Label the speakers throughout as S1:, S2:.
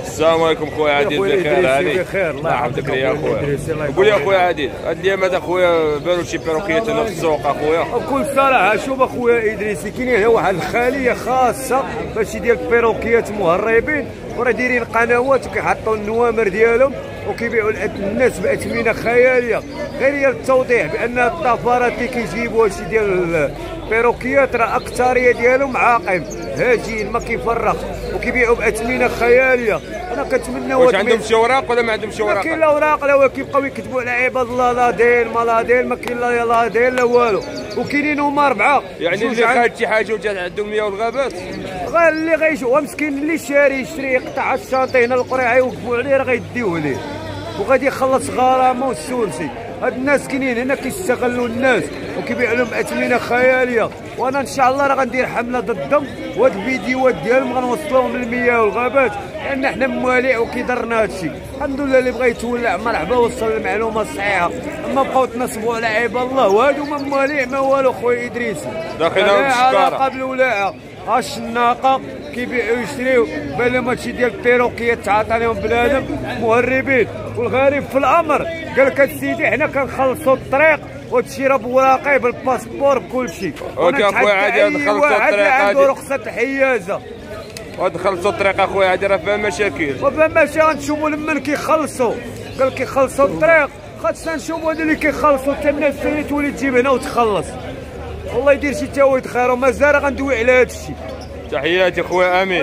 S1: السلام عليكم خويا عادل، بخير هاني؟
S2: بخير الله
S1: يحفظك يا خويا. قول لي اخويا عادل، هاد الايامات اخويا بانوا شي بيروكيات هنا في السوق اخويا.
S2: بكل صراحه شوف اخويا ادريسي، كاين هنا واحد الخليه خاصه باش يدير بيروكيات مهربين، وراه دايرين قنوات وكيحطوا النوامر ديالهم وكيبيعوا الناس باثمنه خياليه. غير هي التوضيح بان الطفرات اللي كيجيبوا هادشي ديال البيروكيات راه اكثريه ديالهم عاقم هاجين ما كيفرق وكيبيعوا باثمنه خياليه. انا كنتمنى
S1: واش عندهم شي اوراق ولا ما عندهمش شي اوراق؟
S2: ما كاين لا اوراق لا، كيبقاو يكتبوا على عباد الله لا دين ما لا دين، ما كاين لا لا دين لا والو. وكاينين هما 4
S1: يعني اللي خارج شي حاجه وجات عندهم 100 والغابات،
S2: غير اللي غيشوف مسكين اللي شاري يشري يقطع الشانطي هنا القريعه يوقفوا عليه راه غيديوه ليه وغادي يخلص غرامه والسورسي. هاد الناس كاينين هنا كيستغلوا الناس وكيبيعوا لهم اثمنه خياليه، وانا ان شاء الله راه غندير حمله ضدهم وهاد الفيديوهات ديالهم غنوصلوهم للمياه والغابات، لان حنا مواليع وكيضرنا هادشي. الحمد لله اللي بغى يتولع مرحبا وصل المعلومه الصحيحه، اما بقاو تنصبوا على عباد الله وهادو ما مواليع ما والو. خويا ادريسي
S1: داخلين
S2: علاقه بالولاعه. الشناقه كيبيعوا يشريو بان لهم هادشي ديال البيروكيات تعاطى لهم بنادم مهربين. والغريب في الامر قال لك السيدي حنا كنخلصوا الطريق وهادشي راه بوراقي بالباسبور بكل شيء.
S1: اوكي اخويا عادي دخلتوا الطريق
S2: عنده رخصه الحيازه
S1: ودخلتوا الطريق اخويا عادي راه فيها مشاكل.
S2: وفيها مشاكل غنشوفوا لمن كيخلصوا. قال كيخلصوا الطريق خاصنا نشوفوا هادو اللي كيخلصوا حتى الناس اللي تولي تجيب هنا وتخلص. الله يدير شي تاويل خير ومازال غندوي على هادشي.
S1: تحياتي خويا امين.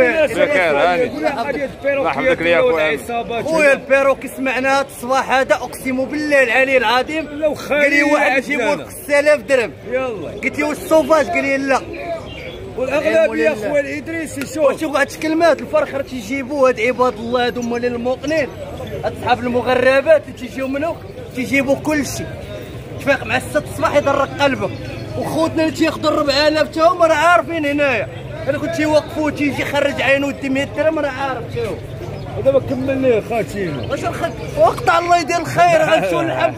S1: بخير هاني الله يحفظك ليا خويا.
S3: خويا البيروكي سمعناها الصباح هذا اقسم بالله العلي العظيم قال لي واحد يجيبوا لك 6000 درهم.
S2: يلا
S3: قلت له واش الصوفاج؟ قال لي لا.
S2: والاغلبيه خويا الادريسي
S3: شوف هاد الكلمات الفرخ راه تيجيبوا هاد عباد الله هادو هما الموقنين، هاد صحاب المغربات اللي تيجيو منوك تيجيبوا كل شيء. تفيق مع 6 الصباح يضرق قلبك. وخوتنا اللي تياخذوا 4000 تا هما راه عارفين هنايا. انا كنت تيوقفوا تيجي يخرج عينو يدي 100 درهم راه عارف تا هو.
S2: ودابا كملنا خاتينا
S3: واش وقطع الله يدير الخير غنمشيو للحبس.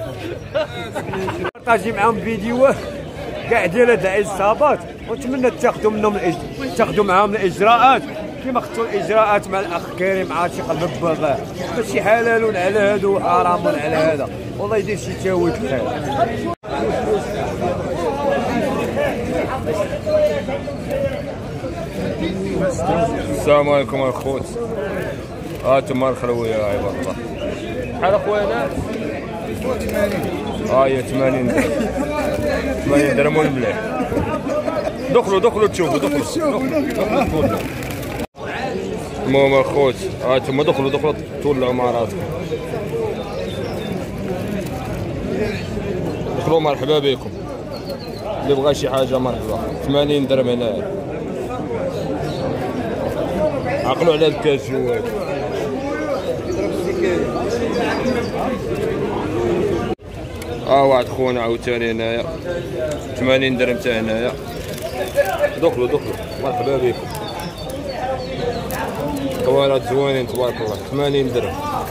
S2: بارطاجي معاهم فيديوهات كاع ديال هاد العصابات ونتمنى تاخذوا منهم تاخذوا معاهم الاجراءات كما خدتوا الاجراءات مع الاخ كريم عاشق الببغاء. ماشي حلال على هادو وحرام على هذا، والله يدير شي تاويل الخير.
S1: السلام عليكم الخوت. هانتوما الخلويه يا عباد الله. شحال اخويا هنا؟ 80. 80 درهم. 80 درهم والمليح. دخلوا تشوفوا دخلوا. المهم الخوت هانتوما دخلوا تولعوا مع راسكم. دخلوا مرحبا بكم. اللي بغى شي حاجه مرحبا. 80 درهم هنايا. عقلوا على الكاس جوات. واحد خونا عاوتاني هنايا 80 درهم تا هنايا. دخلوا مرحبا بكم. طوالات زوينين تبارك الله. 80 درهم.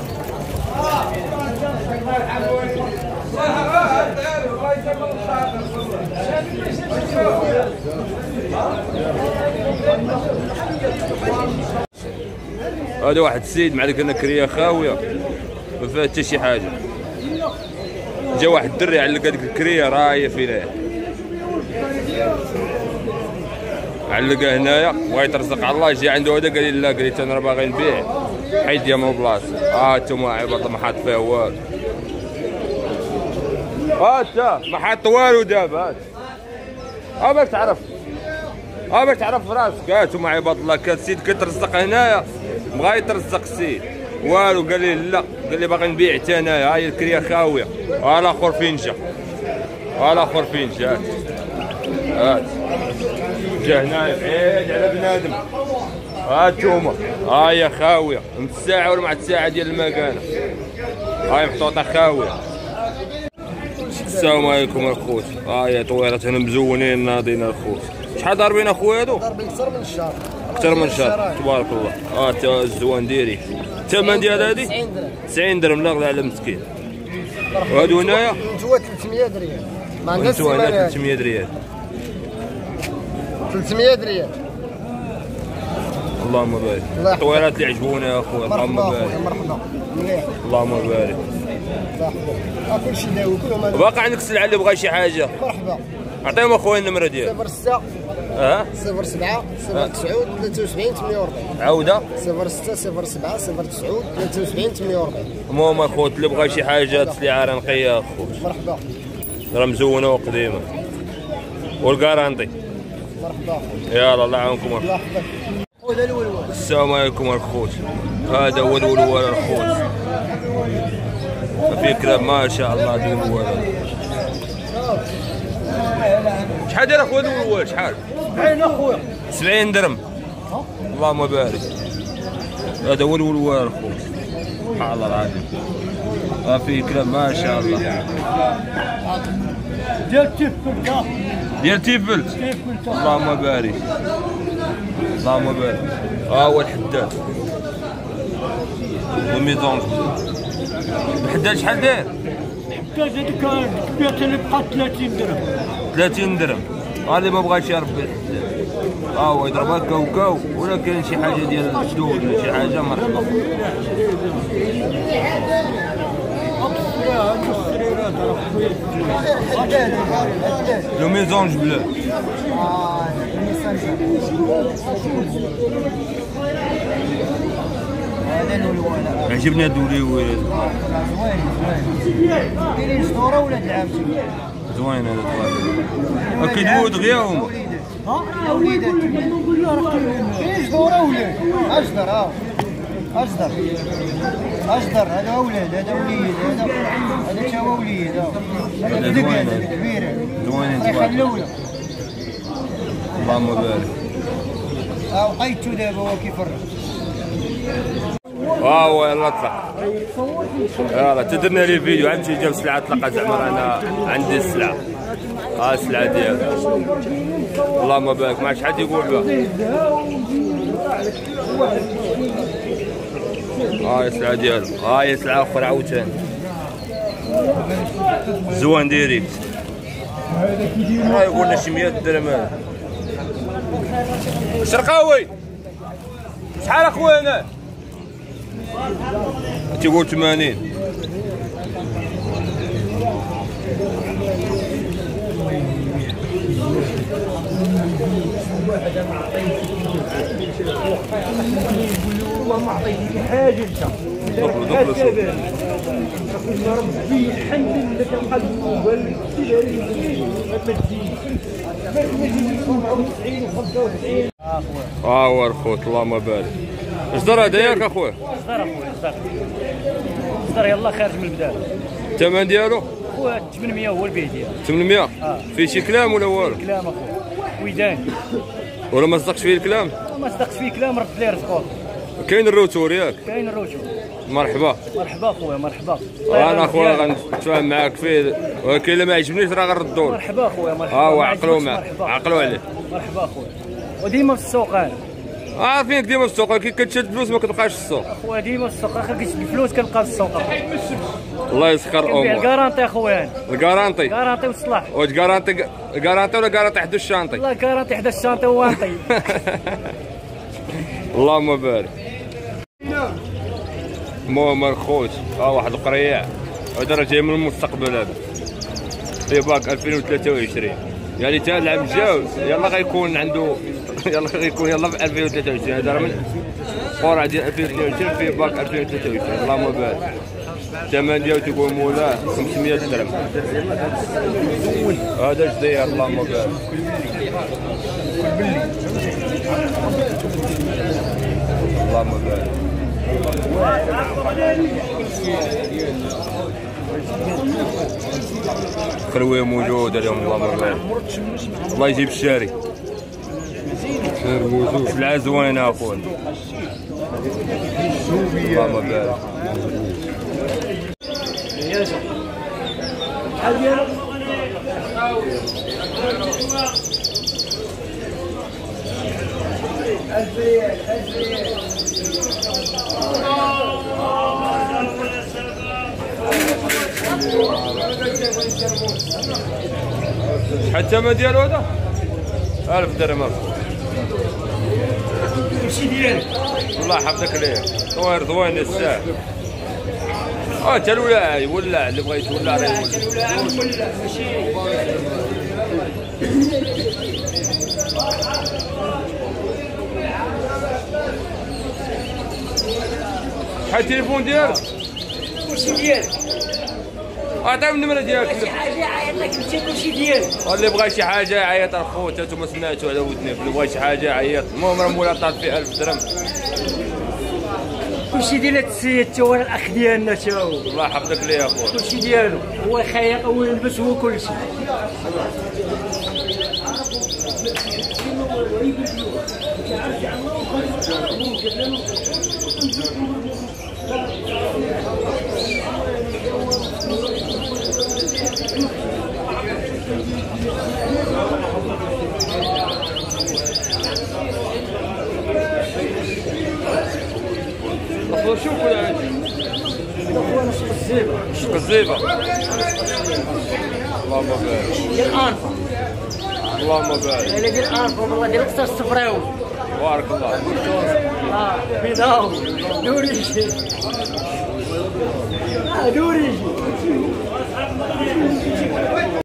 S1: هذا واحد السيد مع ديك النكريه خاويه ما فيها حتى شي حاجه. جا واحد الدري علق هذيك الكريه راهي في ليه، علقها هنايا بغا يترزق على الله. جا عنده هذا قال لي لا، قال لي انا راه باغي نبيع حيد يا مو بلاصه. انتوما عباد الله ما حاط فيها والو. انت ما حاط والو دابا. باش تعرف باش تعرف راسك. انتوما عباد الله كان السيد كيترزق هنايا بغا يترزق السيد والو. قال لي لا، قال لي باغي نبيع حتى انايا. هاي الكريه خاويه. الاخر فين جا؟ هات جا هنايا بعيد على بنادم. هانتوما هاهي خاويه من الساعه ولا مع الساعه ديال المكانه. هاي محطوطه خاويه. السلام عليكم الخوت. هاهي طويرات هنا مزونين ناضين الخوت. شحال ضاربين اخويا هادو؟
S3: ضاربين
S1: اكثر من شهر تبارك الله. تا الزوان ديري. الثمن ديال هادي 90 درهم. لا غلا على مسكين. وهادو هنايا
S3: نتوما 300 ريال. ما عندناش
S1: 300 ريال.
S3: 300 ريال.
S1: اللهم بارك. التطويرات اللي عجبونا يا اخويا، اللهم بارك.
S3: مرحبا مليح،
S1: اللهم بارك.
S3: كلشي داوي كلهم.
S1: باقي عندك السلعه اللي بغا شي حاجه؟
S3: مرحبا.
S1: عطيهم اخويا النمره ديالك.
S3: 06 07 09 73 48.
S1: عاوده
S3: 06 07 09 73 48.
S1: المهم اخويا اللي بغا شي حاجه تسلعه راه نقيه اخويا.
S3: مرحبا.
S1: راه مزونه وقديمه والكارانتي.
S3: مرحبا.
S1: يلا الله يعاونكم.
S3: الله يحفظك. هذا الولول.
S1: السلام عليكم الخوت. هذا هو الولول الخوت. في كلام ما شاء الله. هذا الولول شحال داير اخويا الولول؟ شحال؟
S3: 70 اخويا.
S1: 70 درهم. اللهم بارك. هذا هو الولول الخوت. سبحان الله العظيم. في كلام ما شاء الله.
S3: ديال تيفل.
S1: ديال تيفل. اللهم بارك. اللهم بارك. هو الحداد والميزون. الحداد شحال داير؟
S3: الحداد هذيك الكبيرة اللي بقات 30 درهم.
S1: 30 درهم. اللي ما بغاش يربي الحداد هو يضربها كاوكاو، ولا كاين شي حاجه ديال الجدود ولا شي حاجه مرحبا. لو ميزونج بلو. عجبني هاد الوليوات.
S3: كاينين صدوره ولاد العامتي.
S1: زوين هذا زوين. كيدويو دغيا هما.
S3: يا وليدات كاين صدوره ولاد. اجدر اجدر هذا اولاد، هذا وليد، هذا تا هو وليد. هذا زوين كبير زوين. خلونا
S1: اللهم بارك.
S3: وقيتو دابا هو كيفرج.
S1: هو يلا طلع. يلا تدرنا لي فيديو عمتي جاب سلعه طلقه زعما انا عندي السلعه. السلعه ديالك. اللهم بارك. ما شحال يقول بها. هاي السلعه ديالو. هاي سلعه اخرى عاوتاني زوين ديريكت. هاي قلنا شي 100 درهم. هذا شرقاوي شحال اخويا هنا؟ تيقول 80.
S3: والله ما عطيتك حاجه انت.
S1: دخلوا شوف.
S3: ربي يحنن لك القلب وقال
S1: هو الخوت. اللهم بارك. اش دار هذا ياك اخويا؟
S3: صدر اخويا صدر يلا خارج من البدايه.
S1: الثمن ديالو؟
S3: خويا 800 هو البيع ديالو.
S1: 800؟ فيه شي كلام ولا والو؟
S3: كلام اخويا ويدان.
S1: ولا ما صدقش فيه الكلام؟
S3: ما صدقش فيه كلام رد لي رزقو.
S1: كاين الروتور ياك؟
S3: كاين الروتور.
S1: مرحبا.
S3: مرحبا خويا مرحبا.
S1: انا اخويا غنتفاهم معاك فيه، ولكن الا ما عجبنيش راه غنردوه.
S3: مرحبا خويا مرحبا.
S1: هو عقلوا معاه، عقلوا عليه.
S3: مرحبا خويا. وديما في السوق انا.
S1: فينك ديما في السوق، كي كتشد فلوس ما كتبقاش في السوق.
S3: اخويا ديما في السوق، اخر كتشد الفلوس كنبقى في السوق.
S1: الله يسخر امورك.
S3: الكارانتي اخويا.
S1: الكارانتي.
S3: كارانتي والصلاح.
S1: واش كارانتي ولا كارانتي حدا الشانطي؟
S3: والله كارانتي حدا الشانطي وانطي.
S1: اللهم بارك. المهم الخوت واحد القريع هذا راه جاي من المستقبل. هذا في باك 2023 يعني تا العام الجاي يلا غيكون عنده يلا غيكون يلا في 2023. هذا راه من قرعه ديال 2022 في باك 2023. اللهم بارك. الثمن ديالو تيقول مولاه 500 درهم. هذا جدير. اللهم بارك. اللهم بارك. خلويه موجوده اليوم. اللهم بارك. الله يجيب الشاري. سلعه زوينه اخويا. اللهم بارك. شحال الثمن ديالو هذا؟ 1000 درهم.
S3: كلشي ديالك.
S1: الله يحفظك ليه طوير ضوين الساعة. تا الولاع يولع اللي بغا يتولع راه يولع. شحال التليفون ديالك؟
S3: كلشي ديالك.
S1: عطيهم النمرة ديالك.
S3: شي حاجه يعيط لك انت كلشي ديالك.
S1: اللي بغى شي حاجة يعيط الخو تا نتوما سمعتو على ودني، اللي بغى شي حاجة يعيط. المهم راه مولا طالب فيه 1000 درهم.
S3: كلشي ديال هاد السيد تا هو الاخ ديالنا تا هو.
S1: الله يحفظك ليه يا خويا.
S3: كلشي ديالو هو يخيط هو يلبس هو كلشي.
S1: شوف ولا
S3: اخويا شق الزيبه.
S1: شق الزيبة. اللهم بارك.
S3: ديال انفا.
S1: اللهم بارك.
S3: انا ديال انفا والله ديال قصر الصفراوي.
S1: بارك الله.
S3: بيضاوي دوريجي. دوريجي.